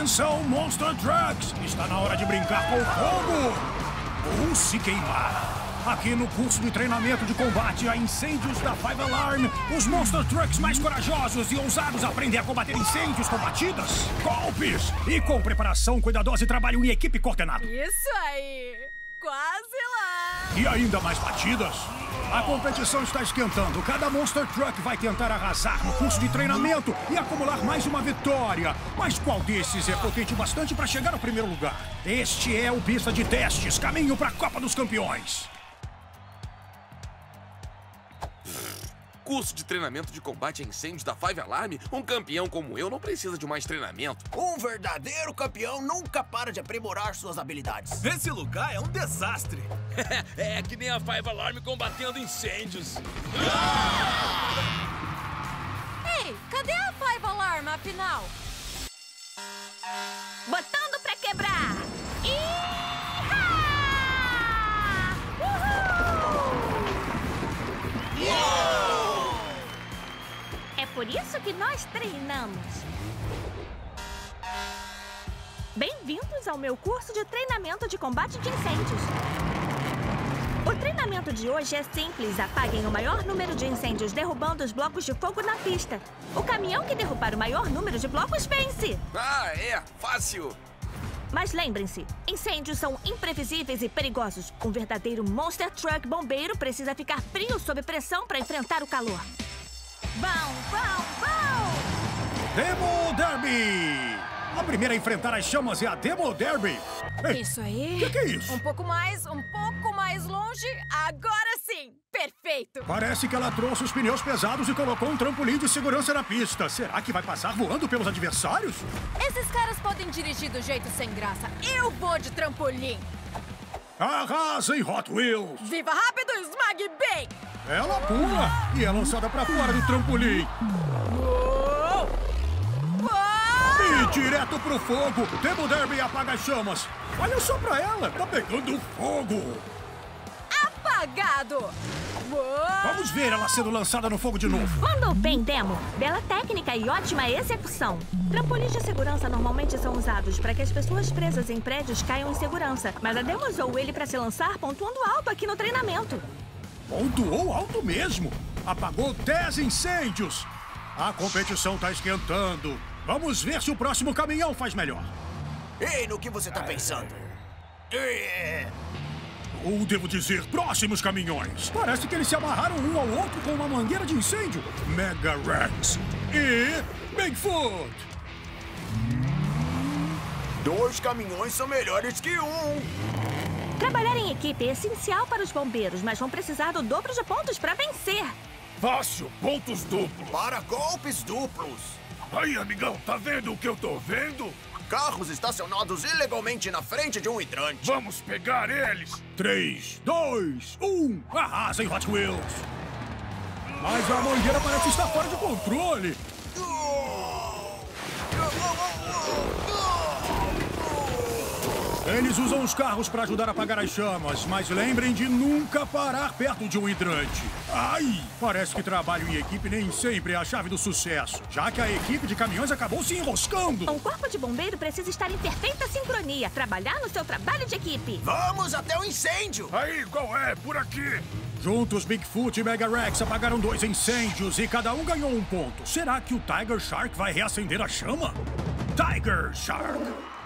Atenção, Monster Trucks! Está na hora de brincar com fogo! Ou se queimar. Aqui no curso de treinamento de combate a incêndios da Five Alarm, os Monster Trucks mais corajosos e ousados aprendem a combater incêndios com batidas, golpes e com preparação cuidadosa e trabalho em equipe coordenado. Isso aí! Quase lá! E ainda mais batidas. A competição está esquentando. Cada Monster Truck vai tentar arrasar no curso de treinamento e acumular mais uma vitória. Mas qual desses é potente bastante para chegar ao primeiro lugar? Este é o Pista de Testes, caminho para a Copa dos Campeões. Curso de treinamento de combate a incêndios da Five Alarm? Um campeão como eu não precisa de mais treinamento. Um verdadeiro campeão nunca para de aprimorar suas habilidades. Esse lugar é um desastre. É que nem a Five Alarm combatendo incêndios. Ei, cadê a Five Alarm, afinal? Botando pra quebrar! É por isso que nós treinamos. Bem-vindos ao meu curso de treinamento de combate de incêndios. O treinamento de hoje é simples. Apaguem o maior número de incêndios derrubando os blocos de fogo na pista. O caminhão que derrubar o maior número de blocos vence. Ah, é. Fácil. Mas lembrem-se, incêndios são imprevisíveis e perigosos. Um verdadeiro Monster Truck bombeiro precisa ficar frio sob pressão para enfrentar o calor. Vão, vão, vão! Demo Derby! A primeira a enfrentar as chamas é a Demo Derby. Ei, Isso aí. o que é isso? Um pouco mais longe. Agora sim! Perfeito! Parece que ela trouxe os pneus pesados e colocou um trampolim de segurança na pista. Será que vai passar voando pelos adversários? Esses caras podem dirigir do jeito sem graça. Eu vou de trampolim. Arrasem, Hot Wheels! Viva rápido e esmague bem! Ela pula e é lançada pra fora do trampolim. Uou! Uou! E direto pro fogo. Demo Derby apaga as chamas. Olha só pra ela, tá pegando fogo. Apagado! Uou! Vamos ver ela sendo lançada no fogo de novo. Mandou bem, Demo. Bela técnica e ótima execução. Trampolins de segurança normalmente são usados para que as pessoas presas em prédios caiam em segurança. Mas a Demo usou ele para se lançar pontuando alto aqui no treinamento. Pontuou alto mesmo. Apagou 10 incêndios. A competição tá esquentando. Vamos ver se o próximo caminhão faz melhor. Ei, no que você tá pensando? Ou devo dizer, próximos caminhões. Parece que eles se amarraram um ao outro com uma mangueira de incêndio. Mega Rex e Bigfoot. 2 caminhões são melhores que um. Trabalhar em equipe é essencial para os bombeiros, mas vão precisar do dobro de pontos para vencer. Fácil, pontos duplos. Para golpes duplos. Aí, amigão, tá vendo o que eu tô vendo? Carros estacionados ilegalmente na frente de um hidrante. Vamos pegar eles. 3, 2, 1. Arrasem, Hot Wheels. Mas a mangueira parece estar fora de controle. Eles usam os carros para ajudar a apagar as chamas, mas lembrem de nunca parar perto de um hidrante. Ai, parece que trabalho em equipe nem sempre é a chave do sucesso, já que a equipe de caminhões acabou se enroscando. Um corpo de bombeiro precisa estar em perfeita sincronia, trabalhar no seu trabalho de equipe. Vamos até o incêndio. Aí, qual é? Por aqui. Juntos, Bigfoot e Mega Rex apagaram 2 incêndios e cada um ganhou 1 ponto. Será que o Tiger Shark vai reacender a chama? Tiger Shark!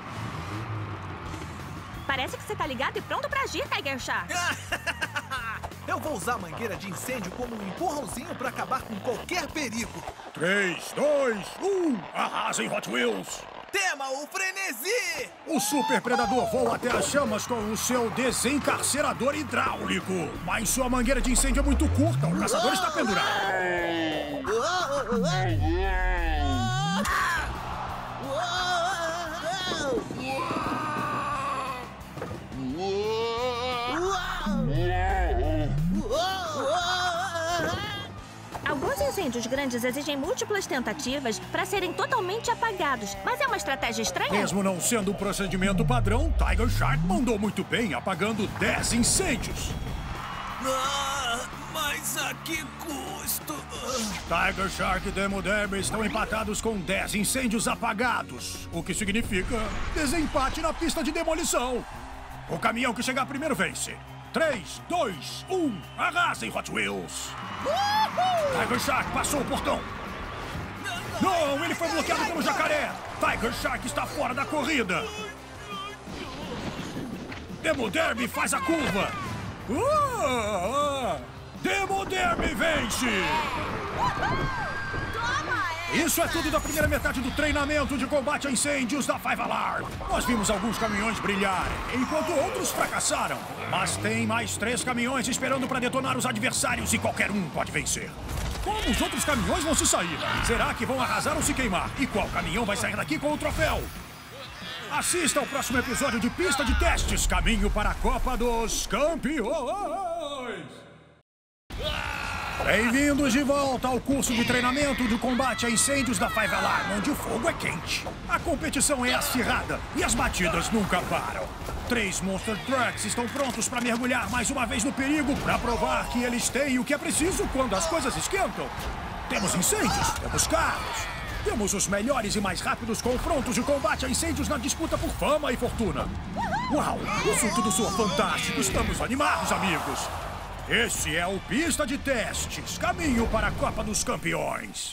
Parece que você tá ligado e pronto pra agir, Tiger Shark. Eu vou usar a mangueira de incêndio como um empurrãozinho para acabar com qualquer perigo. 3, 2, 1. Arrasem, Hot Wheels! Tema o frenesi! O Super Predador voa até as chamas com o seu desencarcerador hidráulico. Mas sua mangueira de incêndio é muito curta. O caçador está pendurado. Alguns incêndios grandes exigem múltiplas tentativas para serem totalmente apagados. Mas é uma estratégia estranha. Mesmo não sendo um procedimento padrão, Tiger Shark mandou muito bem, apagando 10 incêndios. Mas A que custo? Tiger Shark e Demo Derby estão empatados com 10 incêndios apagados, o que significa desempate na pista de demolição. O caminhão que chegar primeiro vence. 3, 2, 1, arrasem, Hot Wheels! Tiger Shark passou o portão. Não, ele foi bloqueado pelo jacaré. Tiger Shark está fora da corrida. Demo Derby faz a curva. Demo Derby vence! Isso é tudo da primeira metade do treinamento de combate a incêndios da Five Alarm. Nós vimos alguns caminhões brilharem, enquanto outros fracassaram. Mas tem mais 3 caminhões esperando para detonar os adversários e qualquer um pode vencer. Como os outros caminhões vão se sair? Será que vão arrasar ou se queimar? E qual caminhão vai sair daqui com o troféu? Assista ao próximo episódio de Pista de Testes, Caminho para a Copa dos Campeões! Bem-vindos de volta ao curso de treinamento de combate a incêndios da Five Alarm, onde o fogo é quente. A competição é acirrada e as batidas nunca param. 3 Monster Trucks estão prontos para mergulhar mais uma vez no perigo para provar que eles têm o que é preciso quando as coisas esquentam. Temos incêndios, temos carros, temos os melhores e mais rápidos confrontos de combate a incêndios na disputa por fama e fortuna. Uau, isso tudo soa fantástico, estamos animados, amigos. Esse é o Pista de Testes, Caminho para a Copa dos Campeões.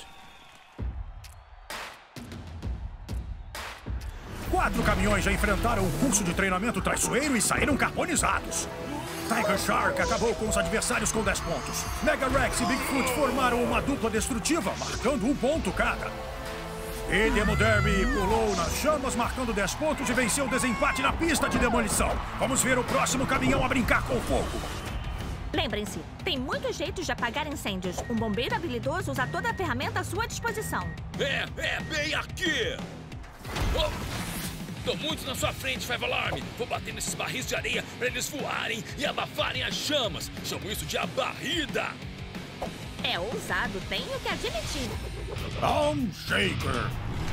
4 caminhões já enfrentaram o curso de treinamento traiçoeiro e saíram carbonizados. Tiger Shark acabou com os adversários com 10 pontos. Mega Rex e Bigfoot formaram uma dupla destrutiva, marcando 1 ponto cada. E Demo Derby pulou nas chamas, marcando 10 pontos e venceu o desempate na pista de demolição. Vamos ver o próximo caminhão a brincar com fogo. Lembrem-se, tem muitos jeitos de apagar incêndios. Um bombeiro habilidoso usa toda a ferramenta à sua disposição. Bem aqui! Oh, tô muito na sua frente, Five Alarm. Vou bater nesses barris de areia pra eles voarem e abafarem as chamas. Chamo isso de abarrida. É ousado, tenho que admitir. Bone Shaker.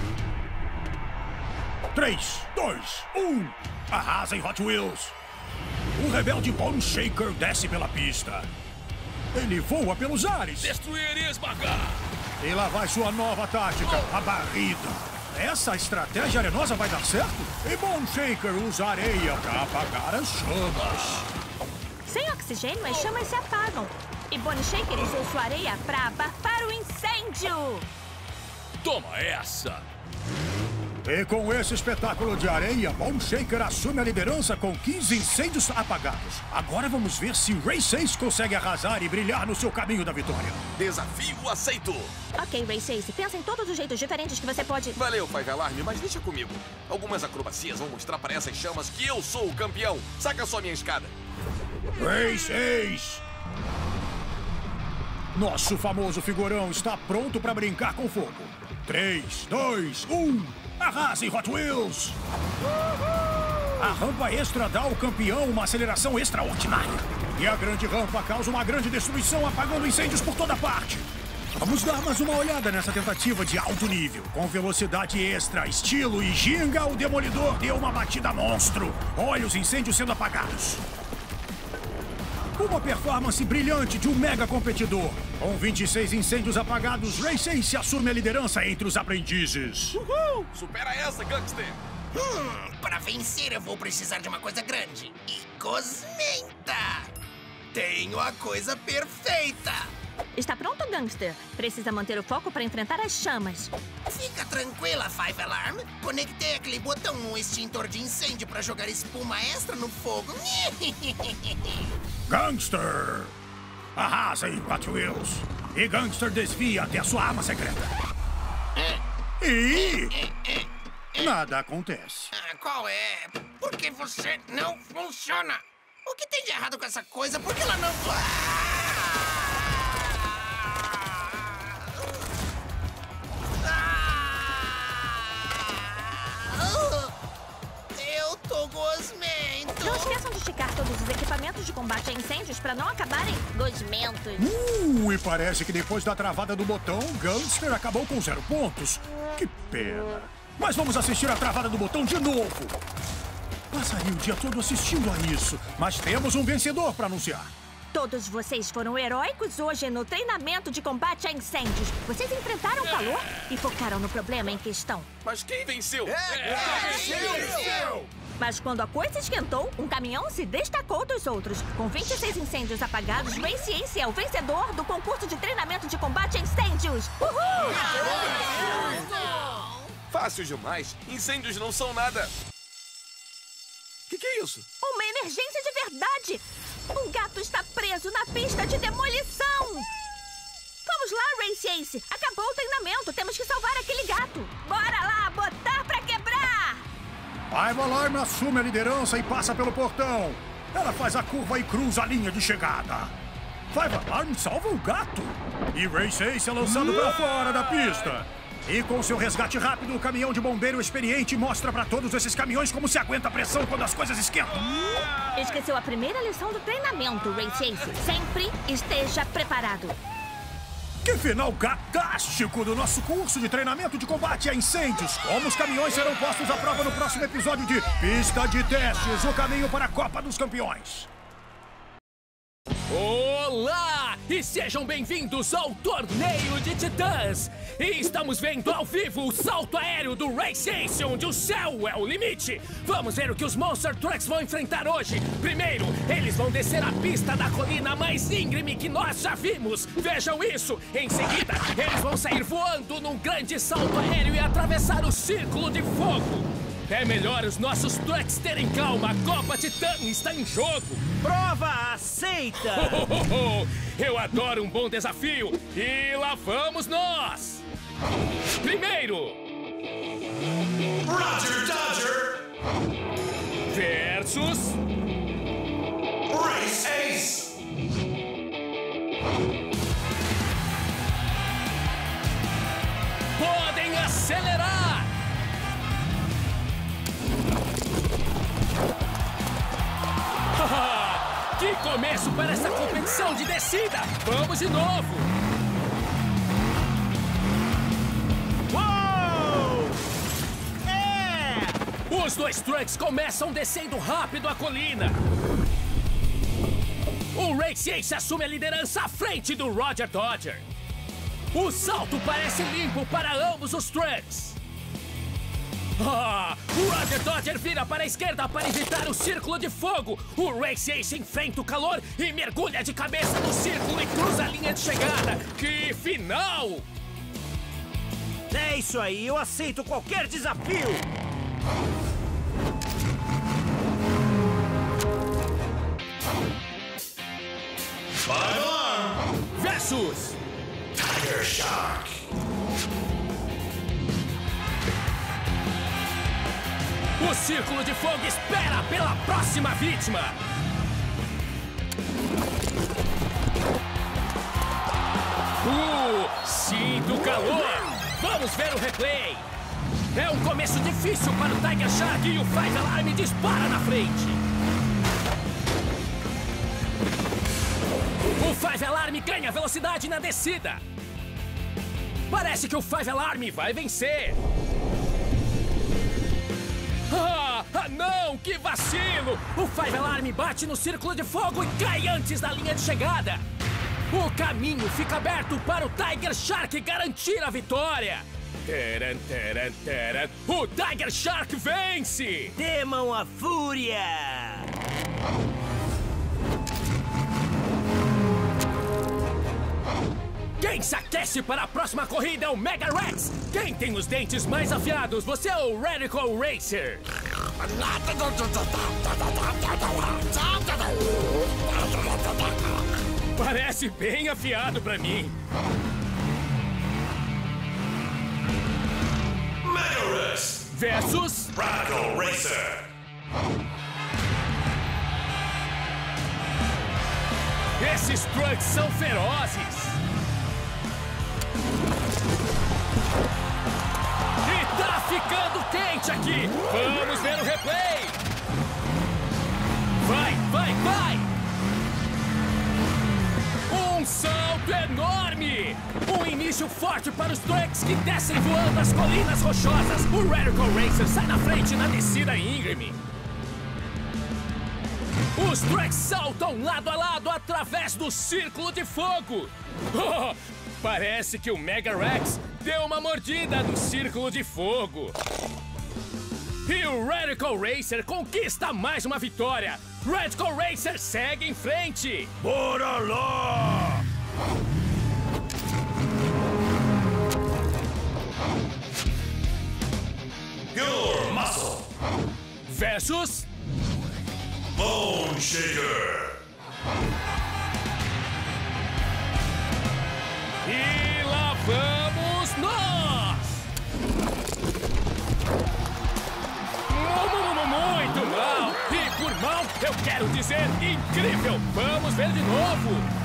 3, 2, 1. Arrasem, Hot Wheels. O rebelde Bone Shaker desce pela pista. Ele voa pelos ares. Destruir e esmagar. E lá vai sua nova tática, a barrida. Essa estratégia arenosa vai dar certo? E Bone Shaker usa areia para apagar as chamas. Sem oxigênio, as chamas se apagam. E Bone Shaker usou sua areia para abafar o incêndio. Toma essa. E com esse espetáculo de areia, Bone Shaker assume a liderança com 15 incêndios apagados. Agora vamos ver se Ray 6 consegue arrasar e brilhar no seu caminho da vitória. Desafio aceito! Ok, Ray 6, pensa em todos os jeitos diferentes que você pode... Valeu, Five Alarm, mas deixa comigo. Algumas acrobacias vão mostrar para essas chamas que eu sou o campeão. Saca só minha escada. Ray 6! Nosso famoso figurão está pronto para brincar com fogo. 3, 2, 1... Arrasem, Hot Wheels! A rampa extra dá ao campeão uma aceleração extraordinária. E a grande rampa causa uma grande destruição, apagando incêndios por toda parte. Vamos dar mais uma olhada nessa tentativa de alto nível. Com velocidade extra, estilo e ginga, o Demolidor deu uma batida monstro. Olha os incêndios sendo apagados. Uma performance brilhante de um mega competidor. Com 26 incêndios apagados, Ray 6 se assume a liderança entre os aprendizes. Uhul! Supera essa, Gangster! Para vencer eu vou precisar de uma coisa grande. E cosmenta! Tenho a coisa perfeita! Está pronto, Gangster? Precisa manter o foco para enfrentar as chamas. Fica tranquila, Five Alarm. Conectei aquele botão no extintor de incêndio para jogar espuma extra no fogo. Gangster! Arrasem, Hot Wheels! E Gangster desvia até a sua arma secreta. E... nada acontece. Qual é? Por que você não funciona? O que tem de errado com essa coisa? Por que ela não... Eu tô gosmento. Não esqueçam de checar todos os equipamentos de combate a incêndios para não acabarem gosmentos. E parece que depois da travada do botão, Gangster acabou com 0 pontos. Que pena. Mas vamos assistir a travada do botão de novo. Passaria o dia todo assistindo a isso, mas temos um vencedor para anunciar. Todos vocês foram heróicos hoje no treinamento de combate a incêndios. Vocês enfrentaram o calor e focaram no problema em questão. Mas quem venceu? Venceu! Mas quando a coisa esquentou, um caminhão se destacou dos outros. Com 26 incêndios apagados, Race Ace é o vencedor do concurso de treinamento de combate a incêndios. Uhul! Fácil demais. Incêndios não são nada. Que é isso? Uma emergência de verdade! Um gato está preso na pista de demolição! Vamos lá, Race Ace! Acabou o treinamento, temos que salvar aquele gato! Bora lá, botar pra quebrar! Five Alarm assume a liderança e passa pelo portão. Ela faz a curva e cruza a linha de chegada. Five Alarm salva o gato. E Race Ace é lançado pra fora da pista. E com seu resgate rápido, o caminhão de bombeiro experiente mostra pra todos esses caminhões como se aguenta a pressão quando as coisas esquentam. Esqueceu a primeira lição do treinamento, Race Ace. Sempre esteja preparado. Que final gatástico do nosso curso de treinamento de combate a incêndios! Como os caminhões serão postos à prova no próximo episódio de Pista de Testes, o caminho para a Copa dos Campeões. Olá! E sejam bem-vindos ao Torneio de Titãs! E estamos vendo ao vivo o salto aéreo do Race Ace, onde o céu é o limite! Vamos ver o que os Monster Trucks vão enfrentar hoje! Primeiro, eles vão descer a pista da colina mais íngreme que nós já vimos! Vejam isso! Em seguida, eles vão sair voando num grande salto aéreo e atravessar o Círculo de Fogo! É melhor os nossos trucks terem calma, a Copa Titã está em jogo! Prova aceita! Eu adoro um bom desafio! E lá vamos nós! Primeiro! Roger Dodger versus Race Ace. Podem acelerar! Que começo para essa competição de descida! Vamos de novo! Uou! É! Os dois trucks começam descendo rápido a colina. O Race Ace assume a liderança à frente do Roger Dodger. O salto parece limpo para ambos os trucks. O Roger Dodger vira para a esquerda para evitar o Círculo de Fogo. O Race Ace enfrenta o calor e mergulha de cabeça no círculo e cruza a linha de chegada. Que final! É isso aí, eu aceito qualquer desafio! Five Alarm versus Tiger Shark. O Círculo de Fogo espera pela próxima vítima. Sinto calor. Vamos ver o replay. É um começo difícil para o Tiger Shark e o Five Alarm dispara na frente. O Five Alarm ganha velocidade na descida. Parece que o Five Alarm vai vencer. Não! Que vacilo! O Five Alarm bate no Círculo de Fogo e cai antes da linha de chegada. O caminho fica aberto para o Tiger Shark garantir a vitória. Taran, taran, taran. O Tiger Shark vence! Temam a fúria! Quem se aquece para a próxima corrida é o Mega Rex! Quem tem os dentes mais afiados? Você é o Radical Racer! Parece bem afiado pra mim! Mega Rex versus Radical Racer. Esses trucks são ferozes! E tá ficando quente aqui! Vamos ver o replay! Vai, vai, vai! Um salto enorme! Um início forte para os trucks que descem voando as colinas rochosas! O Radical Racer sai na frente na descida íngreme! Os Tracks saltam lado a lado através do círculo de fogo. Oh, parece que o Mega Rex deu uma mordida no círculo de fogo. E o Radical Racer conquista mais uma vitória. Radical Racer segue em frente. Bora lá! Pure Muscle Versus Bone Shaker. E lá vamos nós! Muito mal! E por mal, eu quero dizer incrível! Vamos ver de novo!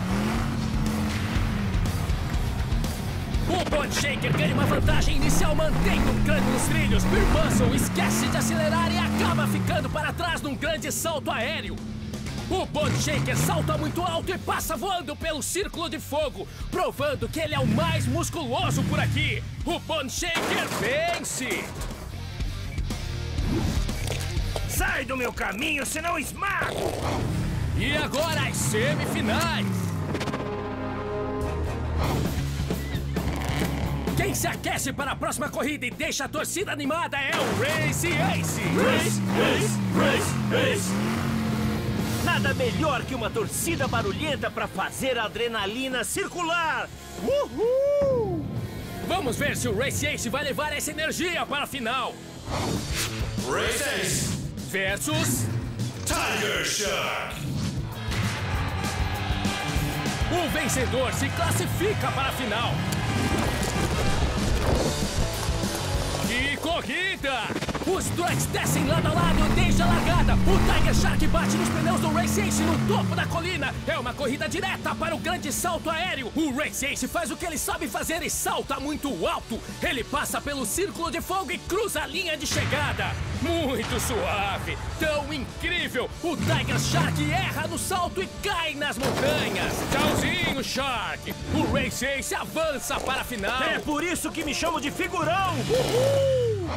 O Bone Shaker ganha uma vantagem inicial mantendo o crânio nos trilhos. Pure Muscle esquece de acelerar e acaba ficando para trás num grande salto aéreo. O Bone Shaker salta muito alto e passa voando pelo círculo de fogo, provando que ele é o mais musculoso por aqui. O Bone Shaker vence! Sai do meu caminho, senão esmago! E agora as semifinais! Quem se aquece para a próxima corrida e deixa a torcida animada é o Race Ace! Race! Nada melhor que uma torcida barulhenta para fazer a adrenalina circular! Uhul! Vamos ver se o Race Ace vai levar essa energia para a final! Race Ace Versus Tiger Shark. o vencedor se classifica para a final! Que corrida! Os Tracks descem lado a lado desde a largada. O Tiger Shark bate nos pneus do Race Ace no topo da colina. É uma corrida direta para o grande salto aéreo. O Race Ace faz o que ele sabe fazer e salta muito alto. Ele passa pelo círculo de fogo e cruza a linha de chegada. Muito suave, tão incrível. O Tiger Shark erra no salto e cai nas montanhas. Tchauzinho, Shark. O Race Ace avança para a final. É por isso que me chamo de figurão! Uhul!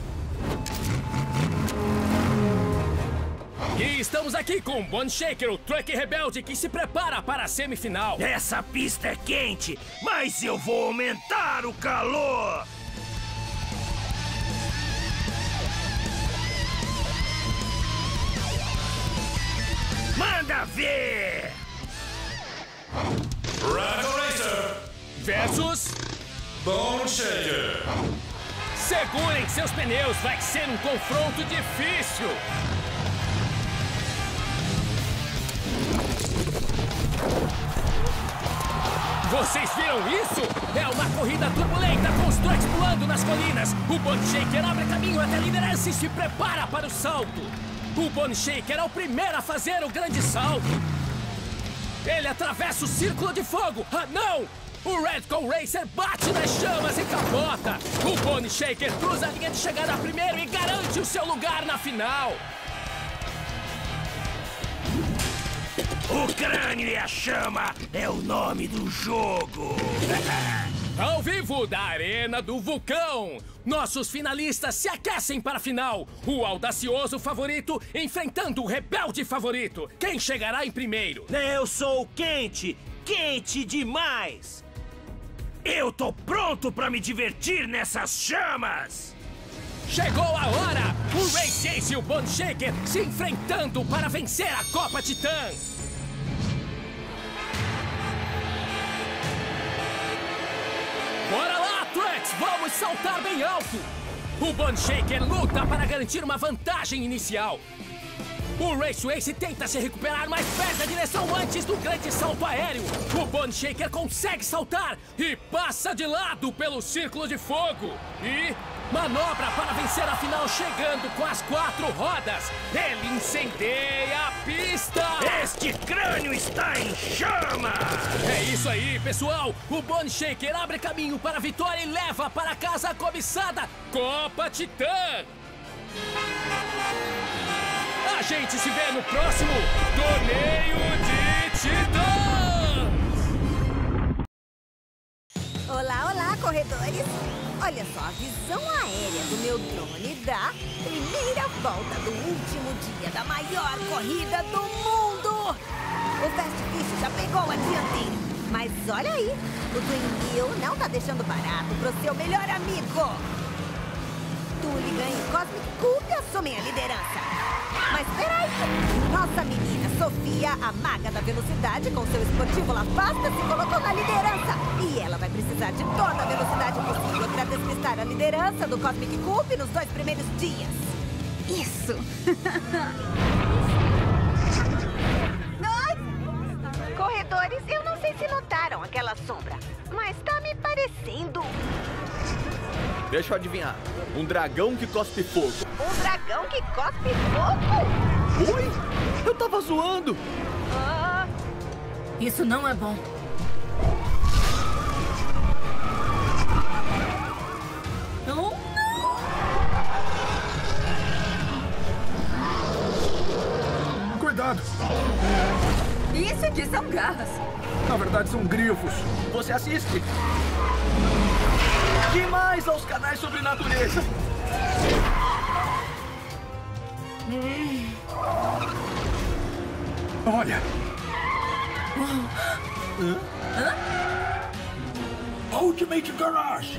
E estamos aqui com o Bone Shaker, o truck rebelde que se prepara para a semifinal. Essa pista é quente, mas eu vou aumentar o calor! Manda ver! Radical Racer Versus Bone Shaker. segurem seus pneus, vai ser um confronto difícil. Vocês viram isso? É uma corrida turbulenta com os trucks pulando nas colinas. O Bone Shaker abre caminho até a liderança e se prepara para o salto. O Bone Shaker é o primeiro a fazer o grande salto. Ele atravessa o círculo de fogo. Ah, não! O Radical Racer bate nas chamas e capota. O Bone Shaker cruza a linha de chegada primeiro e garante o seu lugar na final. O crânio e a chama é o nome do jogo! Ao vivo da Arena do Vulcão, nossos finalistas se aquecem para a final. O audacioso favorito enfrentando o rebelde favorito. Quem chegará em primeiro? Eu sou quente! Quente demais! Eu tô pronto pra me divertir nessas chamas! Chegou a hora! O Race Ace e o Bone Shaker se enfrentando para vencer a Copa Titã. Bora lá, Tracks! Vamos saltar bem alto! O Bone Shaker luta para garantir uma vantagem inicial. O Race Ace tenta se recuperar, mas perde a direção antes do grande salto aéreo. O Bone Shaker consegue saltar e passa de lado pelo círculo de fogo. E manobra para vencer a final, chegando com as 4 rodas. Ele incendeia a pista. Este crânio está em chamas! É isso aí, pessoal. O Bone Shaker abre caminho para a vitória e leva para casa a cobiçada Copa Titã. A gente se vê no próximo Torneio de Titãs! Olá, olá, corredores! Olha só, a visão aérea do meu drone da primeira volta do último dia da maior corrida do mundo! O Fast Fish já pegou a dianteira. Mas olha aí, o Twin Bill não tá deixando barato pro seu melhor amigo. Tuligan e Cosmic Coupe assumem a liderança. Mas peraí, nossa menina Sofia, a maga da velocidade, com seu esportivo Lafasta, se colocou na liderança. E ela vai precisar de toda a velocidade possível para despistar a liderança do Cosmic Coupe nos 2 primeiros dias. Isso! Corredores, eu não sei se notaram aquela sombra, mas tá me parecendo... Deixa eu adivinhar. Um dragão que cospe fogo. Um dragão que cospe fogo? Oi? Eu tava zoando. Isso não é bom. Oh, não! Cuidado! Isso aqui são garras. Na verdade, são grifos. Você assiste? Demais aos canais sobre natureza. Olha. Ultimate Garage.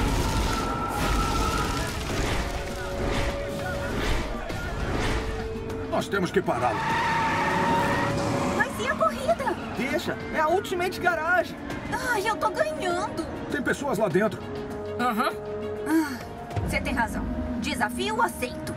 Nós temos que pará-lo. Mas e a corrida? Deixa, é a Ultimate Garage. Ai, eu tô ganhando. Tem pessoas lá dentro. Aham. Você tem razão. Desafio aceito.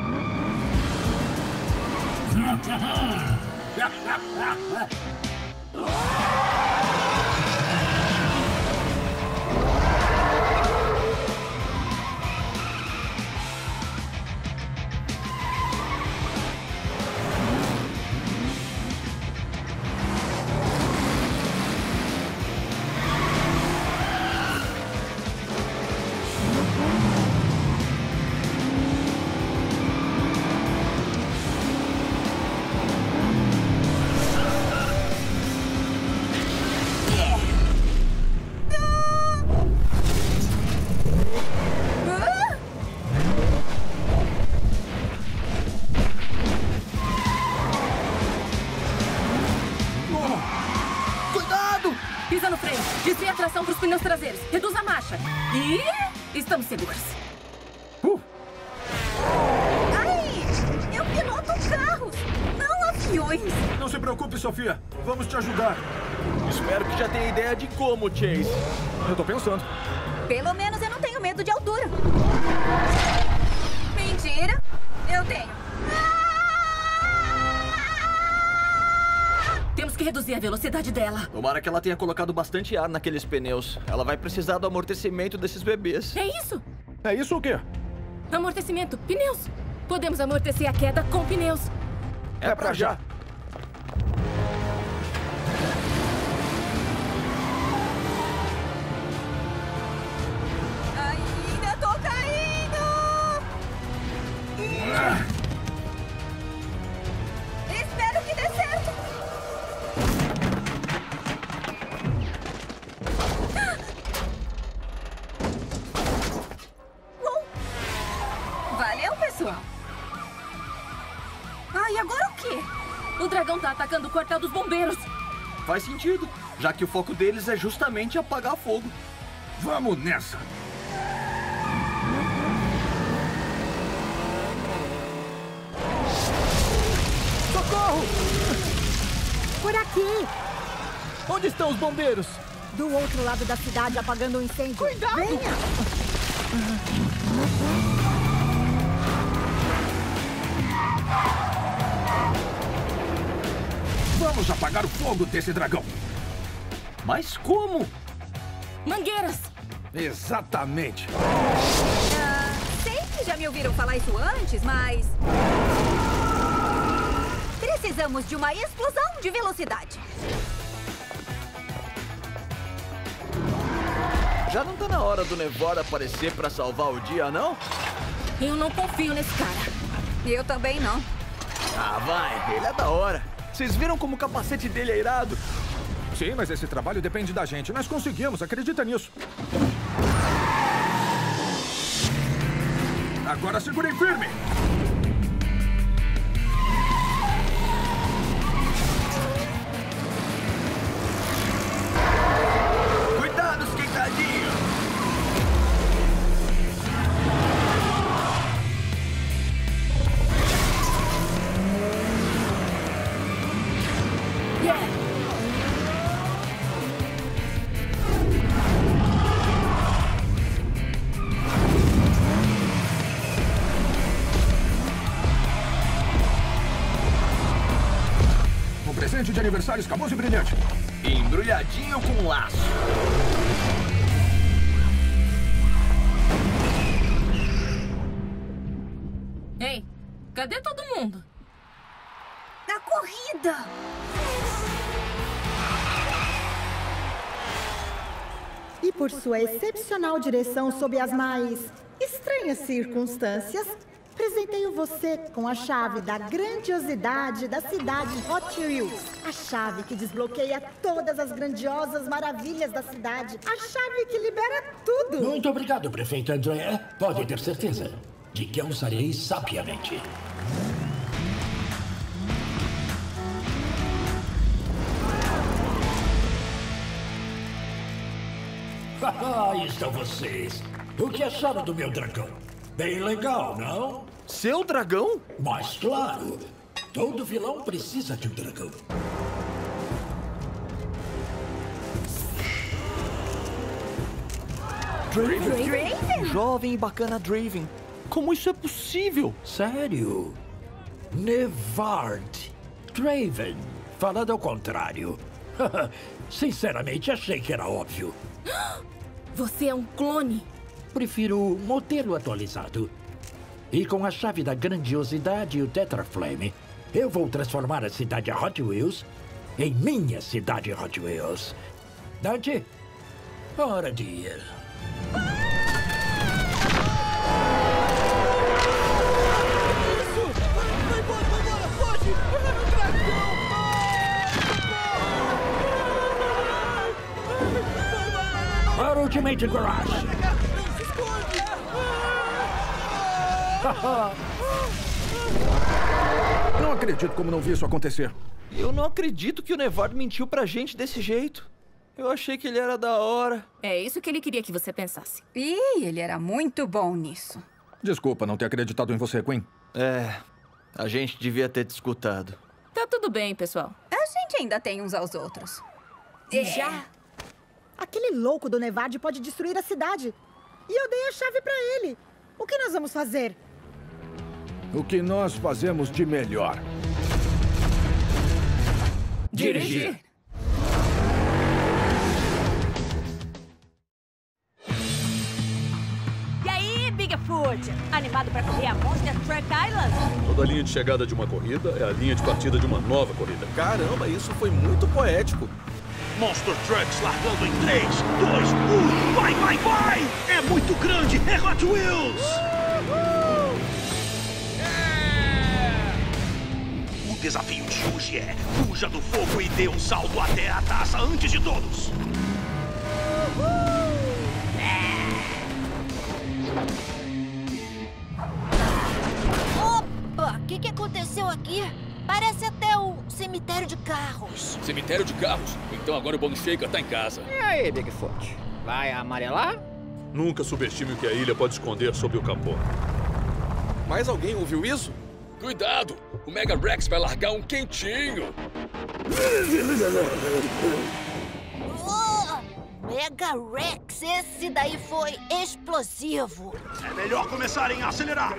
Tração para os pneus traseiros. Reduz a marcha. E estamos seguros. Ai! Eu piloto carros, não aviões. Não se preocupe, Sofia. Vamos te ajudar. Espero que já tenha ideia de como, Chase. Eu tô pensando. Pelo menos eu não tenho medo de altura. Mentira. Eu tenho. Temos que reduzir a velocidade dela. Tomara que ela tenha colocado bastante ar naqueles pneus. Ela vai precisar do amortecimento desses bebês. É isso? É isso o quê? Amortecimento. Pneus. Podemos amortecer a queda com pneus. É pra já. Ainda tô caindo! Espero que dê certo. Valeu, pessoal. E agora o quê? O dragão tá atacando o quartel dos bombeiros. Faz sentido, já que o foco deles é justamente apagar fogo. Vamos nessa. Socorro! Por aqui! Onde estão os bombeiros? Do outro lado da cidade, apagando um incêndio. Cuidado! Venha! Vamos apagar o fogo desse dragão. Mas como? Mangueiras! Exatamente. Sei que já me ouviram falar isso antes, mas... precisamos de uma explosão de velocidade. Já não tá na hora do Nevora aparecer pra salvar o dia, não? Eu não confio nesse cara. Eu também não. Ah, vai. Ele é da hora. Vocês viram como o capacete dele é irado? Sim, mas esse trabalho depende da gente. Nós conseguimos, acredita nisso. Agora segurem firme. presente de aniversário escamoso e brilhante. Embrulhadinho com laço. Ei, cadê todo mundo? Na corrida! E por sua excepcional direção sob as mais estranhas circunstâncias, presenteio você com a chave da grandiosidade da cidade Hot Wheels. A chave que desbloqueia todas as grandiosas maravilhas da cidade. A chave que libera tudo. Muito obrigado, prefeito André. Pode ter certeza de que eu usarei sabiamente. Aí estão vocês. O que acharam do meu dragão? Bem legal, não? Seu dragão? Mas claro, todo vilão precisa de um dragão. Draven? Jovem e bacana Draven. Como isso é possível? Sério? Nevard. Draven. Falando ao contrário. Sinceramente, achei que era óbvio. Você é um clone? Prefiro o modelo atualizado. E com a chave da grandiosidade e o Tetraflame, eu vou transformar a cidade Hot Wheels em minha cidade Hot Wheels. Dante, hora de ir. Para o Ultimate Garage. Não acredito como não vi isso acontecer. Eu não acredito que o Nevard mentiu pra gente desse jeito. Eu achei que ele era da hora. É isso que ele queria que você pensasse. E ele era muito bom nisso. Desculpa não ter acreditado em você, Queen. É, a gente devia ter te escutado. Tá tudo bem, pessoal. A gente ainda tem uns aos outros. Já? Aquele louco do Nevard pode destruir a cidade. E eu dei a chave pra ele. O que nós vamos fazer? O que nós fazemos de melhor? Dirigir. E aí, Bigfoot? Animado pra correr a Monster Truck Island? Toda a linha de chegada de uma corrida é a linha de partida de uma nova corrida. Caramba, isso foi muito poético. Monster Trucks largando em 3, 2, 1. Vai, vai, vai! É muito grande, é Hot Wheels! O desafio de hoje é: fuja do fogo e dê um salto até a taça antes de todos. Opa, o que aconteceu aqui? Parece até o cemitério de carros. Cemitério de carros? Então agora o Bone Shaker tá em casa. E aí, Bigfoot? Vai amarelar? Nunca subestime o que a ilha pode esconder sob o capô. Mas alguém ouviu isso? Cuidado! O Mega Rex vai largar um quentinho! Mega Rex, esse daí foi explosivo. É melhor começarem a acelerar.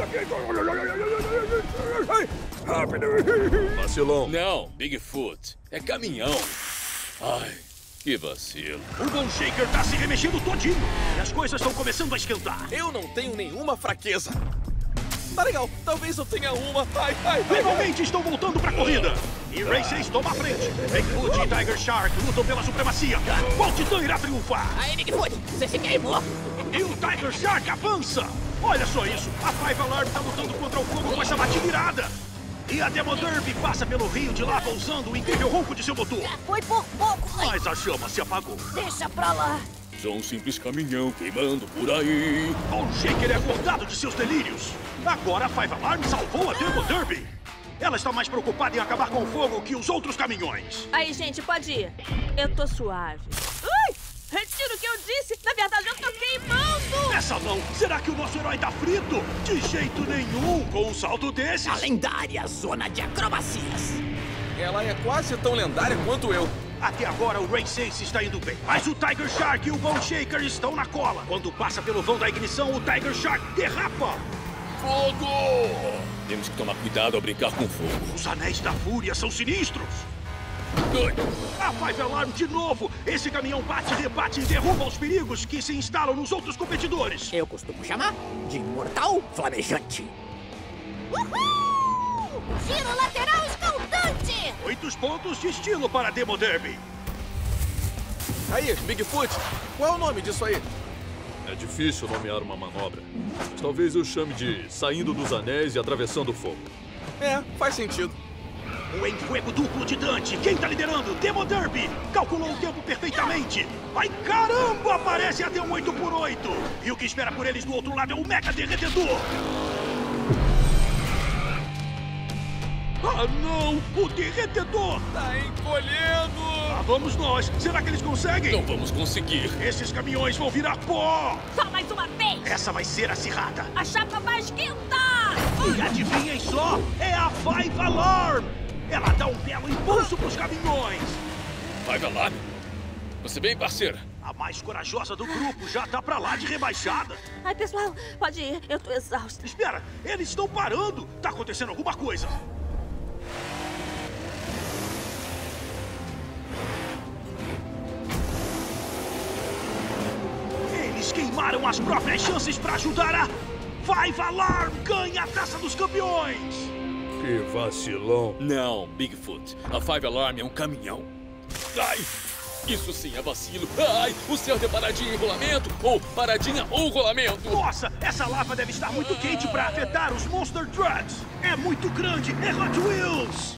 Vacilão. Não, Bigfoot. É caminhão. Ai, que vacilo. O Bone Shaker tá se remexendo todinho. E as coisas estão começando a esquentar. Eu não tenho nenhuma fraqueza. Tá legal, talvez eu tenha uma. Ai, ai, Finalmente estão voltando pra corrida. E Race toma a frente. Bigfoot e Tiger Shark lutam pela supremacia. Qual titã irá triunfar? Aí, Bigfoot, você se queimou. E o Tiger Shark avança. Olha só isso. A Five Alarm tá lutando contra o fogo com essa batida irada. E a Demo Derby passa pelo rio de lava usando o incrível ronco de seu motor. Foi por pouco. Mas a chama se apagou. Deixa pra lá. Só um simples caminhão queimando por aí. Bone Shaker é acordado de seus delírios. Agora a Five Alarm salvou a Demo Derby. Ela está mais preocupada em acabar com o fogo que os outros caminhões. Aí, gente, pode ir. Eu tô suave. Ui! Retiro o que eu disse! Na verdade, eu tô queimando! Essa não! Será que o nosso herói tá frito? De jeito nenhum, com um salto desses! A lendária zona de acrobacias. Ela é quase tão lendária quanto eu. Até agora o Race Ace está indo bem. Mas o Tiger Shark e o Bone Shaker estão na cola. Quando passa pelo vão da ignição, o Tiger Shark derrapa. Fogo! Temos que tomar cuidado ao brincar com fogo. Os anéis da fúria são sinistros. A Five Alarm de novo! Esse caminhão bate, rebate e derruba os perigos que se instalam nos outros competidores! Eu costumo chamar de mortal flamejante. Uhul! Giro lateral escaldante! 8 pontos de estilo para Demo Derby. Aí, Bigfoot, qual é o nome disso aí? É difícil nomear uma manobra, mas talvez eu chame de saindo dos anéis e atravessando o fogo. É, faz sentido. O enfuego duplo de Dante. Quem tá liderando? Demo Derby. Calculou o tempo perfeitamente. Ai, caramba! Parece até um 8x8. E o que espera por eles do outro lado é o Mega Derretedor. Ah, não! O Derretedor! Tá encolhendo! Lá vamos nós. Será que eles conseguem? Não vamos conseguir. Esses caminhões vão virar pó. Só mais uma vez! Essa vai ser acirrada. A chapa mais quenta! E adivinhem só, é a Five Alarm! Ela dá um belo impulso pros caminhões! Five Alarm? Você bem, parceira? A mais corajosa do grupo já tá pra lá de rebaixada. Ai, pessoal, pode ir. Eu tô exausta. Espera, eles estão parando! Tá acontecendo alguma coisa! Eles queimaram as próprias chances pra ajudar a... Five Alarm ganha a Taça dos Campeões! Que vacilão. Não, Bigfoot. A Five Alarm é um caminhão. Ai, isso sim é vacilo. Ai, o céu é paradinha em rolamento ou paradinha ou rolamento. Nossa, essa lava deve estar muito quente pra afetar os Monster Trucks. É muito grande, é Hot Wheels.